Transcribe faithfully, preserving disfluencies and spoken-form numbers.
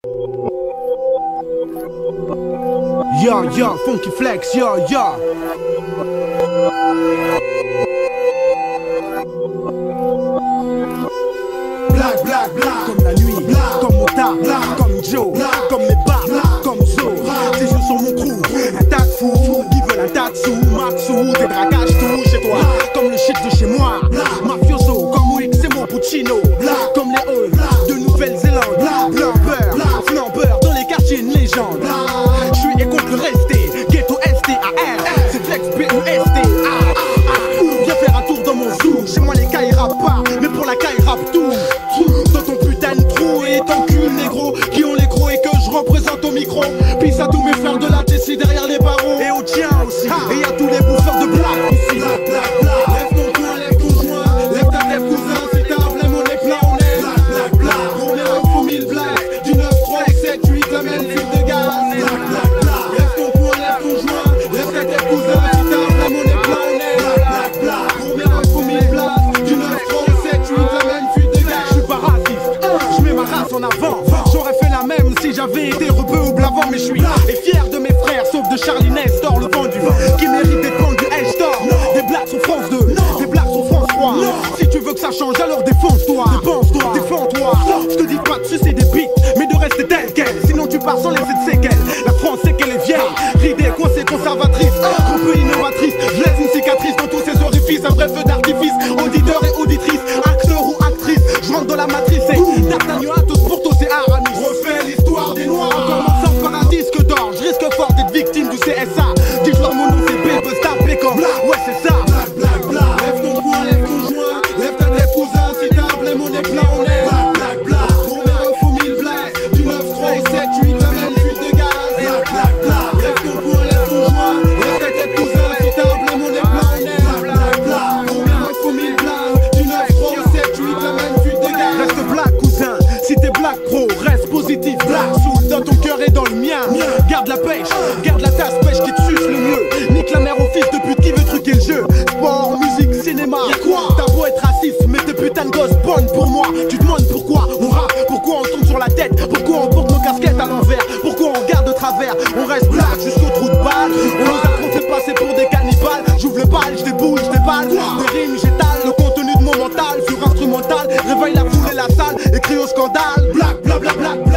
Yo, yo, funky flex, yo, yo. Black, black, black, comme la nuit, black, comme mon tas, black, comme Joe, black, comme mes bars, black, comme Zo. Tes yeux sur mon crew, un tas de fous, qui veulent un tas de sous, Maxou, des braquages tout chez toi, comme le shit de chez moi. Mafioso, comme Wick, c'est mon Puccino, comme les Halls de Nouvelle-Zélande. Flambeur, flambeur, dans les quartiers une légende. Je suis et contre le resté, ghetto S T A R, c'est flex B O S T A. Viens faire un tour dans mon zoo, chez moi les cas ils rappent pas, mais pour la caille rappe tout. Dans ton putain de trou et ton cul négro, qui ont les crocs et que je représente au micro. Pisse à tous mes frères de la Tessie derrière les barreaux, et au tien aussi, et y'a tous les bouffeurs de black ici. Black, black, black. Lève ton coin, lève ton joint, lève ta tête cousin, si t'as un blême on est plein, on est black, black, black. On est un faux mille black, du neuf trois sept huit, la même fuite de gaz. Black, black, black. Lève ton coin, lève ton joint, lève ta tête cousin, si t'as un blême on est plein, on est black, black, black. On est un faux mille black, du neuf trois sept huit, la même fuite de gaz. Je suis pas raciste, je mets ma race en avant. J'aurais fait la même si j'avais été rebeu ou blavant, mais je suis et fier de mes frères, sauf de Charlie Nestor, le vent du vent, qui mérite d'être prendre du H-Star. Des blagues sur France deux, des blagues sur France trois. Si tu veux que ça change, alors défonce-toi, défonce-toi, défends-toi. Je te dis pas de sucer des bites, mais de rester tel quel, sinon tu pars sans laisser de séquelles. La France c'est qu'elle est vieille, ridée, coincée, conservatrice, trop peu innovatrice. Je laisse une cicatrice dans tous ces orifices, un vrai feu d'artifice. Auditeur et auditrice, acteur ou actrice, je rentre dans la matrice et D'Artagnan à tous pour tous et Aramis. Refais l'histoire des noirs, en commençant par un disque d'or. Je risque fort d'être victime du C S A. Dis-leur mon nom c'est B, Busta, Pécor. Ouais c'est ça. Black, black, black. Lève ton coin, lève ton joint, lève ta tête cousin, si t'as un blême on est plein, on est black, black, black. On est un faux mille black, du neuf trois sept huit, la même fuite de gaz. Black, black, black. Lève ton coin, lève ton joint, lève ta tête cousin, si t'as un blême on est plein, on est black, black, black. On est un faux mille black, du neuf trois sept huit, la même fuite de gaz. Reste black cousin, si t'es black pro, reste positif, black soul dans ton cœur et dans le mien. Garde la pêche, garde la tasse pêche qui te suce le mieux. Nique la mère au fils de pute qui veut truquer le jeu. Sport, musique, cinéma, y'a quoi? T'as beau être raciste, mais t'es putain de gosses bonnes pour moi. Tu te demandes pourquoi on rappe, pourquoi on tombe sur la tête, pourquoi on porte nos casquettes à l'envers, pourquoi on regarde de travers. On reste black jusqu'au trou de balle. On nous a trop fait passer pour des cannibales. J'ouvre le bal, j'déboule, j'déballe. Des rimes, j'étale le contenu de mon mental sur instrumental. Réveille la foule et la salle et crie au scandale. Black, bla bla bla.